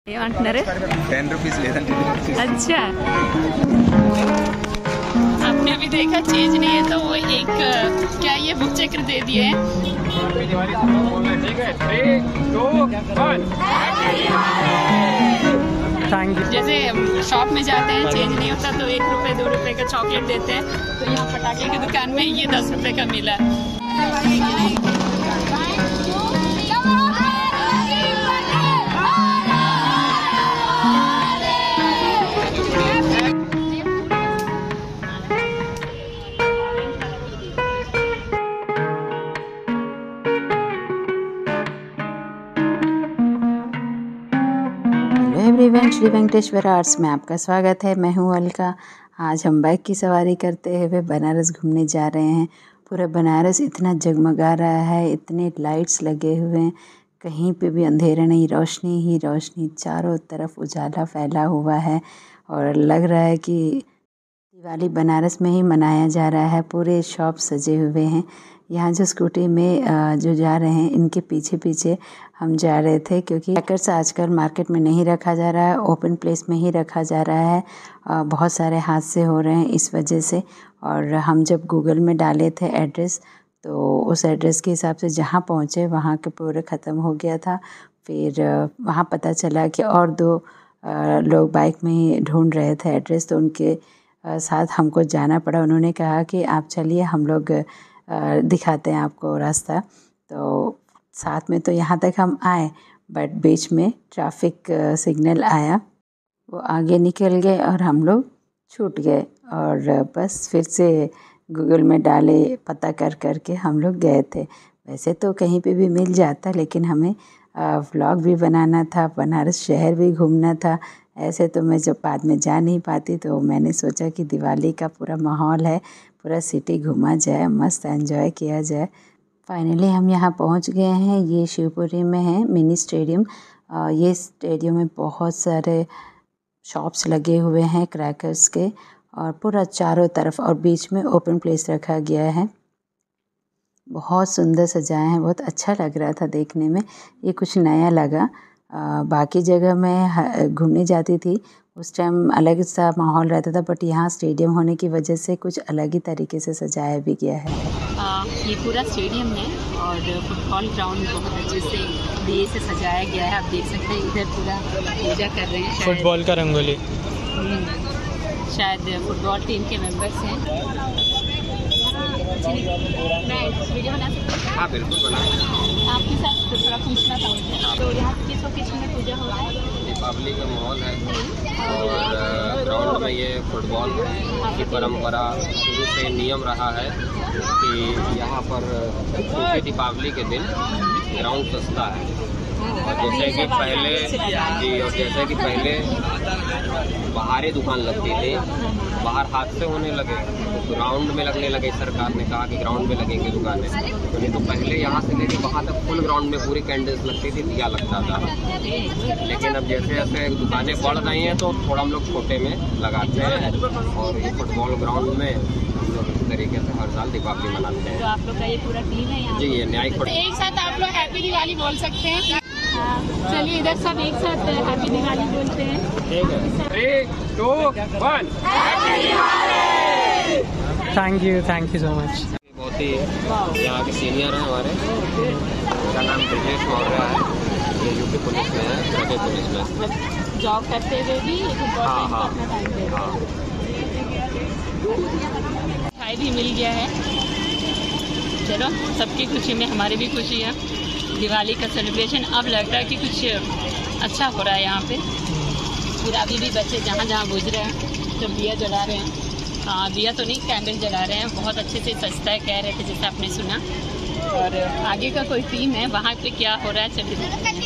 ఏమంటున్నారు? 10 रुपीस लेते। अच्छा, आपने अभी देखा चेंज नहीं है तो वो एक क्या ये बुक चक्र दे दिए हैं। Thank you. जैसे शॉप में जाते हैं चेंज नहीं होता तो 1 रुपए 2 रुपए का चॉकलेट देते हैं, तो यहाँ पटाखे की दुकान में ये 10 रुपए का मिला। एवरीवन, श्री वेंकटेश्वर आर्ट्स में आपका स्वागत है। मैं हूँ अलका। आज हम बाइक की सवारी करते हुए बनारस घूमने जा रहे हैं। पूरा बनारस इतना जगमगा रहा है, इतने लाइट्स लगे हुए हैं, कहीं पे भी अंधेरा नहीं, रोशनी ही रोशनी, चारों तरफ उजाला फैला हुआ है और लग रहा है कि दिवाली बनारस में ही मनाया जा रहा है। पूरे शॉप सजे हुए हैं। यहाँ जो स्कूटी में जो जा रहे हैं, इनके पीछे पीछे हम जा रहे थे, क्योंकि क्रैकर्स आजकल मार्केट में नहीं रखा जा रहा है, ओपन प्लेस में ही रखा जा रहा है। बहुत सारे हादसे हो रहे हैं इस वजह से। और हम जब गूगल में डाले थे एड्रेस, तो उस एड्रेस के हिसाब से जहाँ पहुँचे वहाँ के पूरे ख़त्म हो गया था। फिर वहाँ पता चला कि और 2 लोग बाइक में ही ढूंढ रहे थे एड्रेस, तो उनके साथ हमको जाना पड़ा। उन्होंने कहा कि आप चलिए, हम लोग दिखाते हैं आपको रास्ता। तो साथ में तो यहाँ तक हम आए, बट बीच में ट्रैफिक सिग्नल आया, वो आगे निकल गए और हम लोग छूट गए। और बस फिर से गूगल में डाले, पता कर के हम लोग गए थे। वैसे तो कहीं पे भी मिल जाता, लेकिन हमें व्लॉग भी बनाना था, बनारस शहर भी घूमना था। ऐसे तो मैं जब बाद में जा नहीं पाती, तो मैंने सोचा कि दिवाली का पूरा माहौल है, पूरा सिटी घूमा जाए, मस्त एंजॉय किया जाए। फाइनली हम यहाँ पहुँच गए हैं। ये शिवपुरी में है मिनी स्टेडियम। ये स्टेडियम में बहुत सारे शॉप्स लगे हुए हैं क्रैकर्स के, और पूरा चारों तरफ और बीच में ओपन प्लेस रखा गया है। बहुत सुंदर सजाए हैं, बहुत अच्छा लग रहा था देखने में। ये कुछ नया लगा। बाकी जगह मैं घूमने जाती थी, उस टाइम अलग सा माहौल रहता था, बट यहाँ स्टेडियम होने की वजह से कुछ अलग ही तरीके से सजाया भी गया है। ये पूरा स्टेडियम है और फुटबॉल ग्राउंड बहुत अच्छे से दिए से सजाया गया है। आप देख सकते हैं इधर पूरा पूजा कर रहे हैं, फुटबॉल का रंगोली। शायद फुटबॉल टीम के मेंबर्स हैं। मैं वीडियो बना सकती हूँ? हाँ बिल्कुल बना। आपके साथ थोड़ा पूछना था मुझे। तो यहाँ किस ओकेजन में पूजा हो रहा है? दीपावली का माहौल है और ग्राउंड में ये फुटबॉल की परंपरा शुरू से नियम रहा है कि यहाँ पर क्योंकि दीपावली के दिन ग्राउंड सस्ता है। और जैसे कि पहले बाहरी दुकान लगती थी, बाहर हादसे होने लगे, तो ग्राउंड में लगने लगे। सरकार ने कहा कि ग्राउंड में लगेंगे दुकानें। तो नहीं तो पहले यहाँ से लेके वहाँ तक फुल ग्राउंड में पूरी कैंडल्स लगती थी, दिया लगता था। लेकिन अब जैसे जैसे दुकानें बढ़ रही हैं, तो थोड़ा हम लोग छोटे में लगाते हैं। और ये फुटबॉल ग्राउंड में हम लोग इस तरीके से हर साल दीपावली मनाते हैं। तो आप लोग का ये पूरा टीम है यहाँ? जी, ये न्यायिक। एक साथ आप लोग हैप्पी दिवाली बोल सकते हैं। चलिए इधर सब एक साथ हैप्पी दिवाली बोलते हैं। 3, 2, 1 थैंक यू सो मच। बहुत ही यहाँ के सीनियर हैं हमारे। उनका नाम ब्रजेश मौर्य है। ये यूपी पुलिस में है, ट्रैफिक पुलिस में जॉब करते हुए भी हाँ। मिठाई भी मिल गया है। चलो, सबकी खुशी में हमारी भी खुशी है। दिवाली का सेलिब्रेशन अब लग रहा है कि कुछ अच्छा हो रहा है यहाँ पे। पूरा अभी भी बच्चे जहाँ जहाँ बुझ रहे हैं, तो दिया जला रहे हैं। हाँ, दिया तो नहीं, कैंडल जला रहे हैं। बहुत अच्छे से सजता है, कह रहे थे, जैसे आपने सुना। और आगे का कोई टीम है, वहाँ पे क्या हो रहा है चलिए।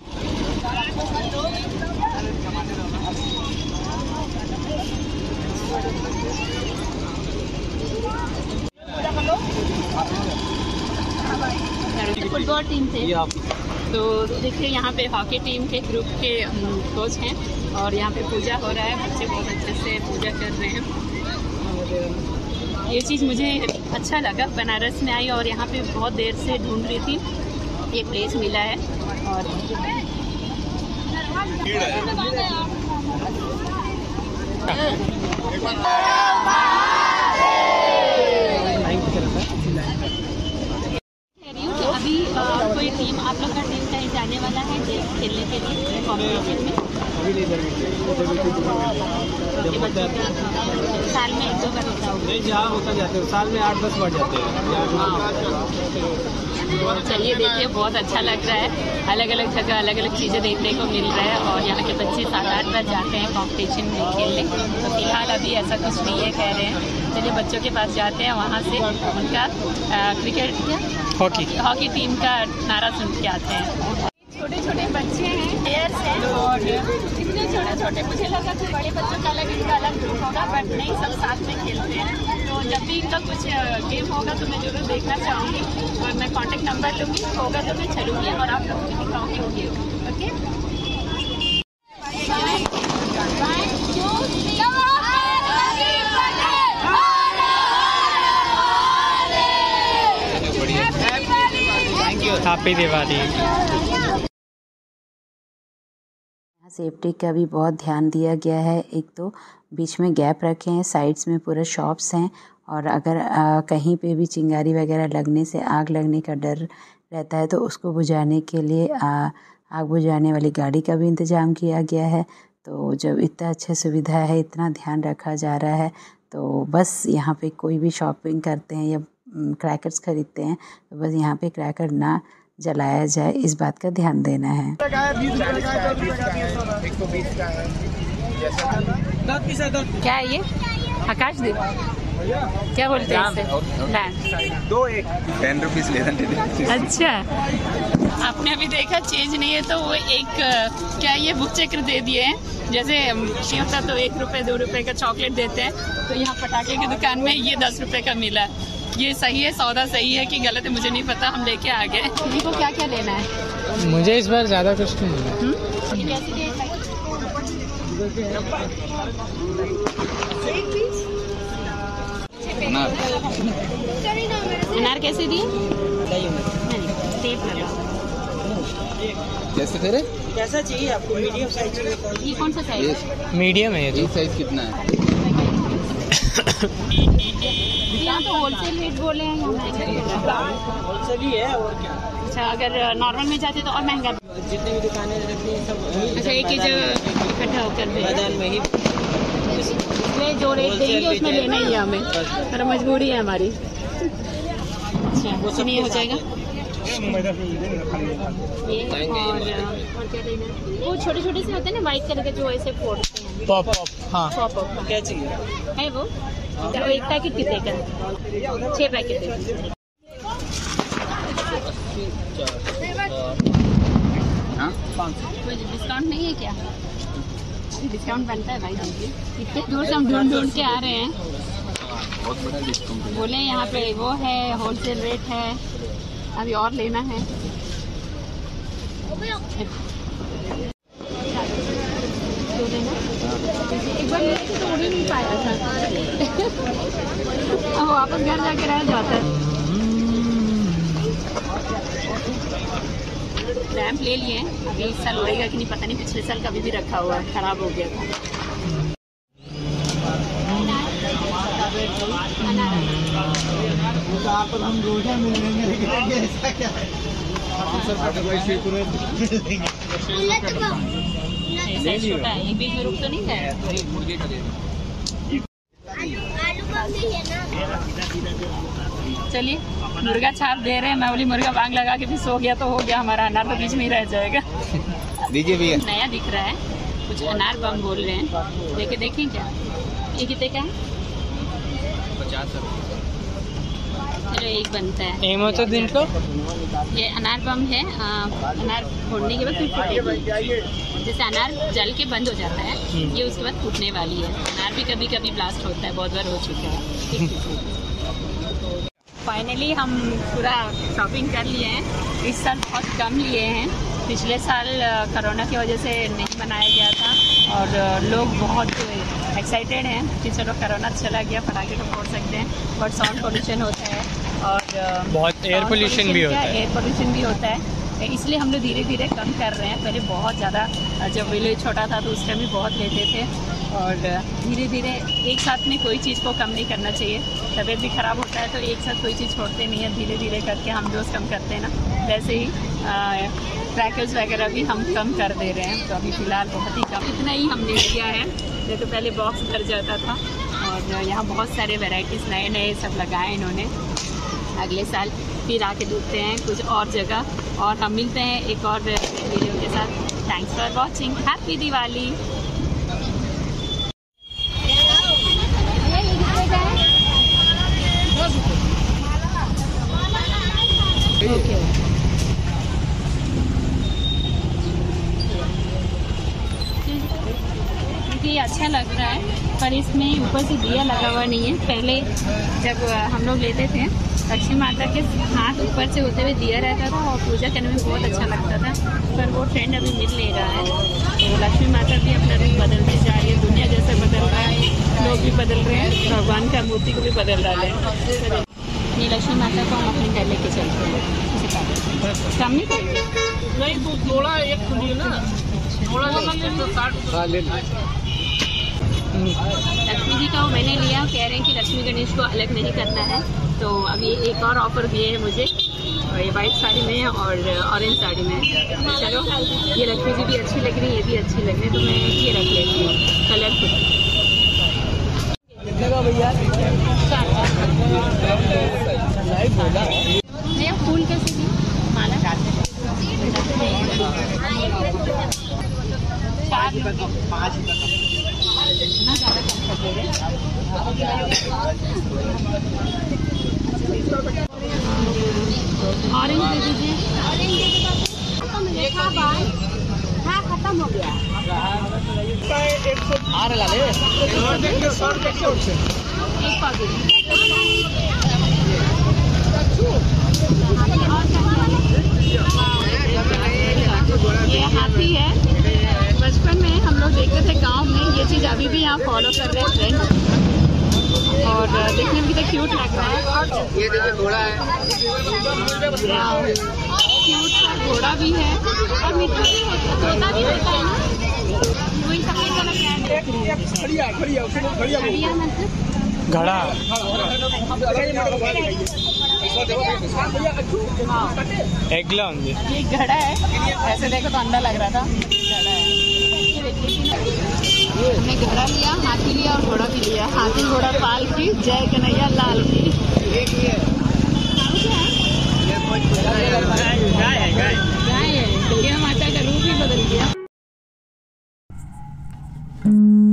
फुटबॉल टीम थे, तो देखिए यहाँ पे हॉकी टीम के ग्रुप के कोच हैं और यहाँ पे पूजा हो रहा है। बच्चे बहुत अच्छे से पूजा कर रहे हैं और ये चीज़ मुझे अच्छा लगा। बनारस में आई और यहाँ पे बहुत देर से ढूंढ रही थी, ये प्लेस मिला है। और अभी कोई टीम आप लोग का टीम कहीं जाने वाला है खेलने के लिए कॉम्पिटिशन में? साल में 1-2 बार होता होगा? नहीं, जहाँ होता जाते हैं साल में 8-10 बार जाते हैं। चलिए देखिए, बहुत अच्छा लग रहा है। अलग अलग जगह अलग अलग चीज़ें देखने को मिल रहा है और यहाँ के बच्चे 7-8 बार जाते हैं कंपटीशन में खेलने। तो फिलहाल अभी ऐसा कुछ नहीं है कह रहे हैं। चलिए बच्चों के पास जाते हैं, वहाँ से उनका क्रिकेट या हॉकी टीम का नारा सुन के आते हैं। छोटे छोटे बच्चे हैं, प्लेयर्स हैं और इतने छोटे छोटे, मुझे लगा कि बड़े बच्चों का अलग इनका अलग ग्रुप होगा, बट नहीं, सब साथ में खेलते हैं। तो जब भी इनका कुछ गेम होगा तो मैं जरूर देखना चाहूँगी और मैं कांटेक्ट नंबर लूँगी, होगा तो मैं चलूँगी और आप लोगों को दिखाऊँगी होगी। Okay, happy Diwali. यहाँ सेफ्टी का भी बहुत ध्यान दिया गया है। एक तो बीच में गैप रखे हैं, साइड्स में पूरे शॉप्स हैं और अगर कहीं पे भी चिंगारी वगैरह लगने से आग लगने का डर रहता है तो उसको बुझाने के लिए आग बुझाने वाली गाड़ी का भी इंतज़ाम किया गया है। तो जब इतना अच्छा सुविधा है, इतना ध्यान रखा जा रहा है, तो बस यहाँ पे कोई भी शॉपिंग करते हैं या क्रैकर्स ख़रीदते हैं तो बस यहाँ पे क्रैकर ना जलाया जाए, इस बात का ध्यान देना है। क्या है ये? आकाशदीप क्या बोलते हैं इसे? लैंप। 10 रुपीज़ ले। अच्छा, आपने अभी देखा चेंज नहीं है तो वो एक क्या ये बुक चक्र दे दिए हैं। जैसे होता तो 1 रुपये 2 रुपये का चॉकलेट देते हैं, तो यहाँ पटाखे की दुकान में ये 10 रुपये का मिला। ये सही है, सौदा सही है कि गलत है मुझे नहीं पता, हम लेके आ गए। इनको क्या क्या लेना है? मुझे इस बार ज़्यादा कुछ नहीं मिला। अनार कैसे दिए? टेप लगा। कैसे तेरे? कैसा चाहिए आपको? मीडियम साइज चाहिए? ये कौन सा साइज? मीडियम है ये साइज कितना है? यहाँ तो होलसेल रेट बोले हैं, होलसेल ही है और क्या। अच्छा, अगर नॉर्मल में जाते तो और महंगा। जितनी भी दुकानें रखती हैं सब अच्छा, एक ही जगह इकट्ठा होकर मैदान में ही इसमें जो रेट देंगे उसमें लेना ही है हमें, पर मजबूरी है हमारी। अच्छा, कुछ नहीं हो जाएगा। ये और क्या लेना है? वो छोटे छोटे से होते हैं ना वाइट कलर के जो ऐसे फोड़ते हैं। पॉप। हाँ, पॉप क्या चाहिए है वो? तो एक पैकेट कितने का? 6 पैकेट दे। हाँ, कोई डिस्काउंट नहीं है क्या? डिस्काउंट बनता है भाई, इतने दूर से हम ढूंढ के आ रहे हैं। बहुत बड़ा डिस्काउंट बोले यहाँ पे वो है, होलसेल रेट है, अभी और लेना है। एक बार लेके तो उड़ ही नहीं पाया था। अब वापस घर जाके रह जाता है। रैम्प ले लिए हैं, अभी इस साल उड़ेगा कि नहीं पता नहीं, पिछले साल कभी भी रखा हुआ है, खराब हो गया था। हम रोजा मिलेंगे लेकिन ऐसा क्या है? छोटा है, बीच में रुक तो नहीं गया। चलिए मुर्गा छाप दे रहे हैं, मैं बोली मुर्गा बांग लगा के भी सो गया तो हो गया हमारा, अनार तो बीच में ही रह जाएगा। दीजिए भैया। नया दिख रहा है, कुछ अनार बम बोल रहे हैं, लेके देखें क्या? ये कितने का है? 50 रुपये। चलो एक बनता है। एम हो तो दिन को ये अनार बम है, अनार फोड़ने के बाद फिर फूटेगी। जैसे अनार जल के बंद हो जाता है, ये उसके बाद फूटने वाली है। अनार भी कभी कभी ब्लास्ट होता है, बहुत बार हो चुका है। फाइनली हम पूरा शॉपिंग कर लिए हैं। इस साल बहुत कम लिए हैं, पिछले साल कोरोना की वजह से नहीं मनाया गया था और लोग बहुत एक्साइटेड हैं कि चलो कोरोना चला गया, पटाखे तो फोड़ सकते हैं, बट साउंड पोल्यूशन होता है और बहुत एयर पोल्यूशन भी होता है। एयर पोल्यूशन भी होता है, इसलिए हम लोग धीरे धीरे कम कर रहे हैं। पहले बहुत ज़्यादा, जब विलेज छोटा था तो उस टाइम भी बहुत लेते थे, और धीरे धीरे एक साथ में कोई चीज़ को कम नहीं करना चाहिए। तबीयत भी ख़राब होता है तो एक साथ कोई चीज़ छोड़ते नहीं है, धीरे धीरे करके हम डोज कम करते हैं ना, वैसे ही क्रैकर्स वगैरह भी हम कम कर दे रहे हैं। तो अभी फ़िलहाल बहुत ही कम, इतना ही हमने किया है। नहीं तो पहले बॉक्स भर जाता था, और यहाँ बहुत सारे वैरायटीज़ नए नए सब लगाए इन्होंने। अगले साल फिर आके ढूंढते हैं कुछ और जगह, और हम मिलते हैं एक और वीडियो के साथ। Thanks for watching, happy Diwali. ये अच्छा लग रहा है, पर इसमें ऊपर से दिया लगा हुआ नहीं है। पहले जब हम लोग लेते थे, लक्ष्मी माता के हाथ ऊपर से होते हुए दिया रहता था और पूजा करने में बहुत अच्छा लगता था, पर वो ट्रेंड अभी मिल नहीं रहा है। तो लक्ष्मी माता भी अपना रूप बदलती जा रही है, दुनिया जैसे बदल रहा है, लोग भी बदल रहे हैं, भगवान का मूर्ति को भी बदल डाले हैं। ये लक्ष्मी माता को हम अपने घर लेके चलते हैं। कम नहीं करेंगे? नहीं तो थोड़ा एक खुली ना, थोड़ा लक्ष्मी जी का वो मैंने लिया, कह रहे हैं कि लक्ष्मी गणेश को अलग नहीं करना है। तो अभी एक और ऑफर दिए है मुझे, और ये वाइट साड़ी में और ऑरेंज साड़ी में। चलो, ये लक्ष्मी जी भी अच्छी लग रही है, ये भी अच्छी लग रही है, तो मैं ये रख लेती हूँ कलरफुल। भैया फूल कैसे दी? माला 4 इतना ज़्यादा कम कर दे रहे। ऑरेंज दे दीजिए। हाँ, खत्म हो गया। एक पॉकेट ये हाथी है। बचपन में हम लोग देखते थे गांव में, ये चीज़ अभी भी यहाँ फॉलो कर रहे हैं ट्रेंड, और देखने में कितना क्यूट लग रहा है। ये देखिए घोड़ा है, क्यूट सा घोड़ा भी है, और मिट्टी भी होता है, तोता भी होता है ना, वही सफेद वाला खड़िया मतलब घड़ा। एगला होंगे। ये घड़ा है, ऐसे देखो तो अंडा लग रहा था, घड़ा है। हमने घड़ा लिया, हाथी लिया और घोड़ा भी लिया। हाथी घोड़ा पाल की, जय कन्हैया लाल की। गाय है, दुर्गा माता का रूप ही बदल गया।